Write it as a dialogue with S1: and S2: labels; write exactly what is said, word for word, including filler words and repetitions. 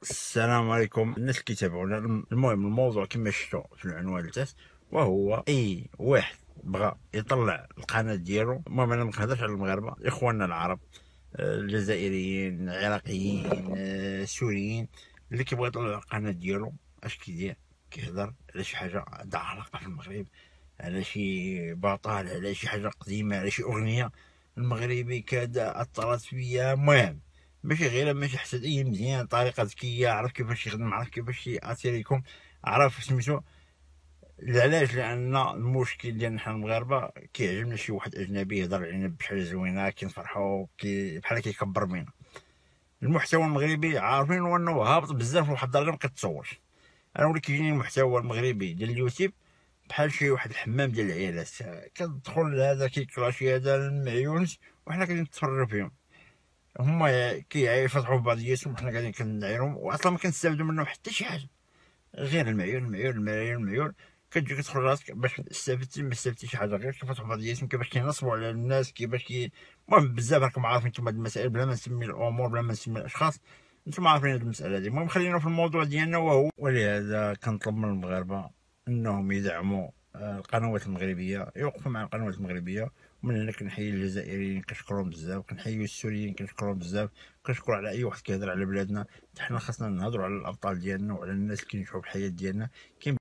S1: السلام عليكم الناس اللي كيتابعونا. المهم الموضوع كما شفتوا في العنوان تاعت، وهو اي واحد بغى يطلع القناه ديالو. المهم انا ما كنهضرش على المغاربه، اخواننا العرب، آه، الجزائريين، العراقيين، آه، السوريين، اللي كيبغى يطلع القناه ديالو. اش كيدير؟ كيهضر على شي حاجه عندها علاقه في المغرب، على شي بطال، على شي حاجه قديمه، على شي اغنيه المغربي كذا اثرت فيا. المهم ماشي غير ماشي حسد اي مزيان، طريقه ذكيه، عرف كيفاش يخدم، عرف كيفاش ياتيريكم، عرف سميتو. علاش؟ لان المشكل ديالنا حنا المغاربه كيعجبنا شي واحد اجنبي يهضر علينا بحاجه زوينه، كنفرحوا كي بحال كيكبر بينا. المحتوى المغربي عارفين انه هابط بزاف لواحد الدرجه ما كتصورش. انا ولي كيجيني المحتوى المغربي ديال اليوتيوب بحال شي واحد الحمام ديال العيالات، كتدخل هذا كيكلاشي هذا المعيونس وحنا قاعدين نتفرجوا فيهم. هما كيفتحوا في بعضياتهم وحنا قاعدين كنعايرهم، واصلا ما كنستافدوا منهم حتى شي حاجه غير المعيور المعيور المعيور المعيور. كتجي كتدخل راسك باش استفدتي ما استفدتي شي حاجه، غير كيفتحوا بعضياتهم كيفاش كينصبوا على الناس، كيفاش كي المهم بزاف راكم عارفين نتوما هاد المسائل، بلا ما نسمي الامور بلا ما نسمي الاشخاص، نتوما عارفين هاد المساله هادي. المهم خلينا في الموضوع ديالنا، وهو ولهذا كنطلب من المغاربه انهم يدعموا آه، القنوات المغربيه، يوقفوا مع القنوات المغربيه. ومن هنا كنحيي الجزائريين كنشكرهم بزاف، كنحيي السوريين كنشكرهم بزاف، كنشكر على اي واحد كيهضر على بلادنا. حنا خاصنا نهضروا على الابطال ديالنا وعلى الناس اللي كينجحوا في الحياه ديالنا. كاين